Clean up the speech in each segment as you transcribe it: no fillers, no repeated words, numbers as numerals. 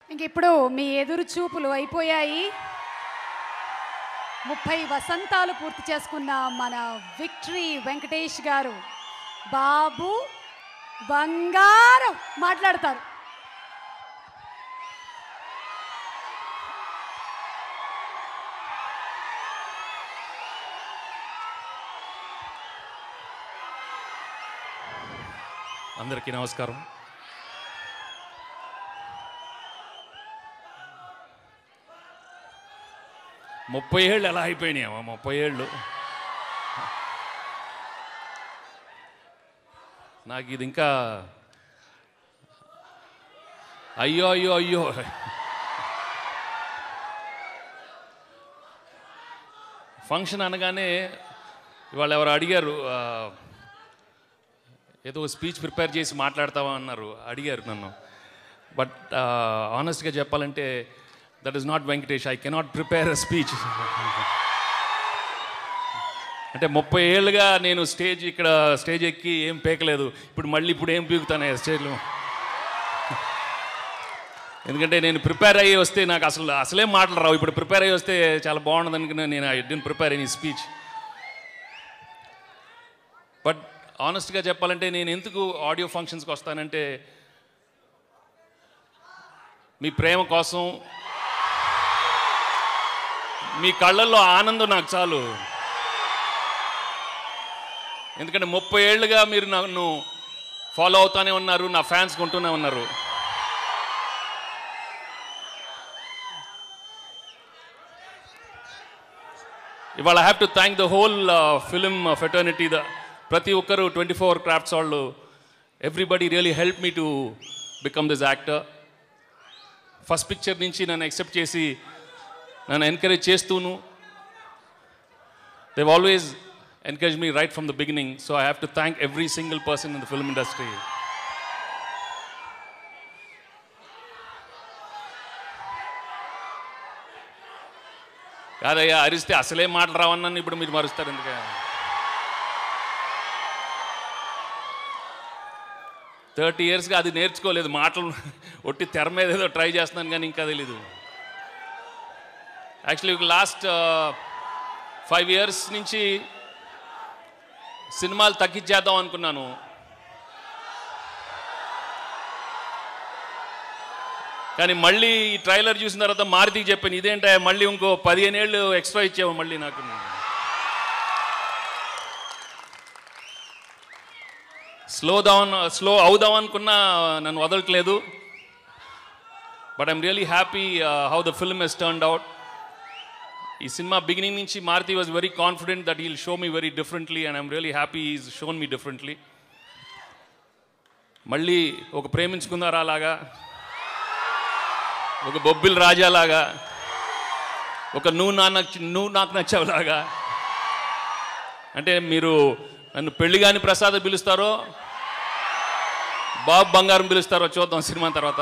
ఇంకిప్పుడు మీ ఎదురు చూపులు అయిపోయాయి. 30 వసంతాలు పూర్తి చేసుకున్న మన విక్టరీ వెంకటేష్ గారు బాబు బంగారం మాట్లాడతారు. అందరికీ నమస్కారం. ముప్పై ఏళ్ళు ఎలా అయిపోయినాయమ్మా? 30 ఏళ్ళు. నాకు ఇది ఇంకా అయ్యో అయ్యో అయ్యో. ఫంక్షన్ అనగానే ఇవాళ ఎవరు అడిగారు, ఏదో స్పీచ్ ప్రిపేర్ చేసి మాట్లాడతావా అన్నారు, అడిగారు నన్ను. బట్ ఆనెస్ట్గా చెప్పాలంటే that is not Venkatesh. I cannot prepare a speech. అంటే 30 ఏళ్ళుగా నేను ఇక్కడ స్టేజ్ ఎక్కి ఏం పేకలేదు. ఇప్పుడు ఏం పీకుతాను స్టేజ్లో? ఎందుకంటే నేను ప్రిపేర్ అయ్యి వస్తే నాకు అసలేం మాటలు రావు. ఇప్పుడు ప్రిపేర్ అయ్యి వస్తే చాలా బాగుండదు అనుకున్నా. నేను I didn't prepare any speech. But ఆనెస్ట్గా చెప్పాలంటే నేను ఎందుకు ఆడియో ఫంక్షన్స్కి వస్తానంటే మీ ప్రేమ కోసం, మీ కళ్ళల్లో ఆనందం నాకు చాలు. ఎందుకంటే 30 ఏళ్ళుగా మీరు నన్ను ఫాలో అవుతూనే ఉన్నారు, నా ఫ్యాన్స్ కొంటూనే ఉన్నారు. ఇవాళ I have to thank the whole film fraternity. ప్రతి ఒక్కరు 24 క్రాఫ్ట్స్ వాళ్ళు, everybody really help me to become this actor. First picture నుంచి నన్ను యాక్సెప్ట్ చేసి నన్ను ఎంకరేజ్ చేస్తూను, they've always encouraged me right from the beginning. So I have to thank every single person in the film industry. కాదయ్యా, అరిస్తే అసలే మాటలు రావన్నాను, ఇప్పుడు మీరు మరుస్తారు ఎందుకే? 30 yearsగా అది నేర్చుకోలేదు. మాటలు ఒట్టి తెర మీద ఏదో ట్రై చేస్తున్నాను కానీ ఇంకా తెలీదు. యాక్చువల్లీ లాస్ట్ 5 years నుంచి సినిమాలు తగ్గించేద్దాం అనుకున్నాను. కానీ మళ్ళీ ఈ ట్రైలర్ చూసిన తర్వాత మారుతికి చెప్పాను, ఇదేంటా మళ్ళీ ఇంకో 15 ఏళ్ళు ఎక్స్ట్రా ఇచ్చావు మళ్ళీ నాకు. స్లో అవుదాం అనుకున్నా నన్ను వదలట్లేదు. But I'm really happy how the film has turned out. ఈ సినిమా బిగినింగ్ నుంచి Maruthi was very confident that he'll show me very differently, and I'm really happy is shown me differently. మళ్ళీ ఒక ప్రేమించుకున్నారా లాగా, ఒక బొబ్బిల్ రాజాలాగా, ఒక నువ్వు నాకు నచ్చావులాగా. అంటే మీరు నన్ను పెళ్లిగాని ప్రసాద్ పిలుస్తారో బాబు బంగారం పిలుస్తారో చూద్దాం సినిమా తర్వాత.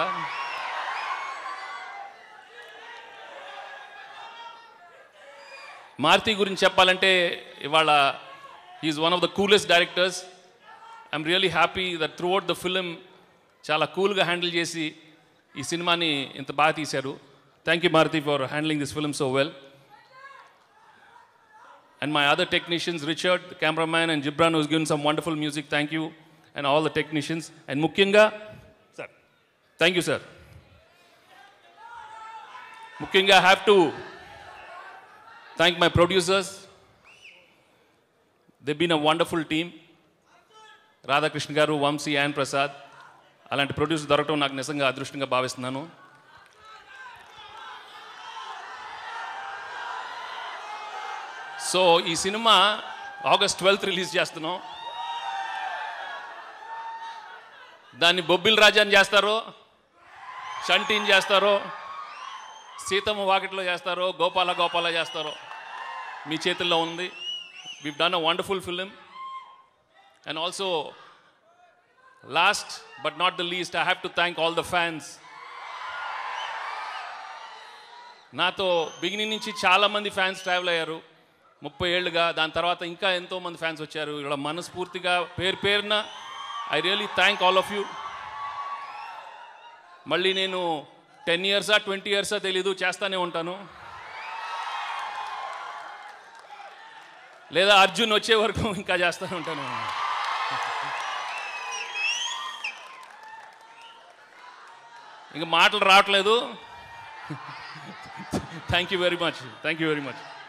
మారుతి గురించి చెప్పాలంటే ఇవాళ is one of the coolest directors. I'm really happy that throughout the film చాలా కూల్గా హ్యాండిల్ చేసి ఈ సినిమాని ఇంత బాగా తీశారు. Thank you Maruthi for handling this film so well. And my other technicians, Richard, the cameraman, and Ghi.bran, who's given some wonderful music. Thank you. And all the technicians. And Mukyanga, sir. Thank you, sir. Mukyanga, I have to thank my producers. They've been a wonderful team. Radha Krishna Garu, Vamshi, and Prasad. అలాంటి producer దొరకడం నాకు నిజంగా అదృష్టంగా భావిస్తున్నాను. So ఈ cinema August 12th release చేస్తున్నాం. దాన్ని బొబ్బిల్ రాజాని చేస్తారో, షంటీని చేస్తారో, సీతమ్మ వాకిట్లో చేస్తారో, గోపాల చేస్తారో మీ చేతుల్లో ఉంది. we've done a wonderful film. And also last but not the least, I have to thank all the fans. నాతో బిగినింగ్ నుంచి చాలామంది ఫ్యాన్స్ ట్రావెల్ అయ్యారు 30 ఏళ్ళుగా. దాని తర్వాత ఇంకా ఎంతోమంది ఫ్యాన్స్ వచ్చారు. ఇలా మనస్ఫూర్తిగా పేరున I really thank all of you. మళ్ళీ నేను 10 ఇయర్సా 20 ఇయర్సా తెలీదు, చేస్తానే ఉంటాను. లేదా అర్జున్ వచ్చే వరకు ఇంకా చేస్తూనే ఉంటాను. ఇంక మాటలు రావట్లేదు. Thank you very much.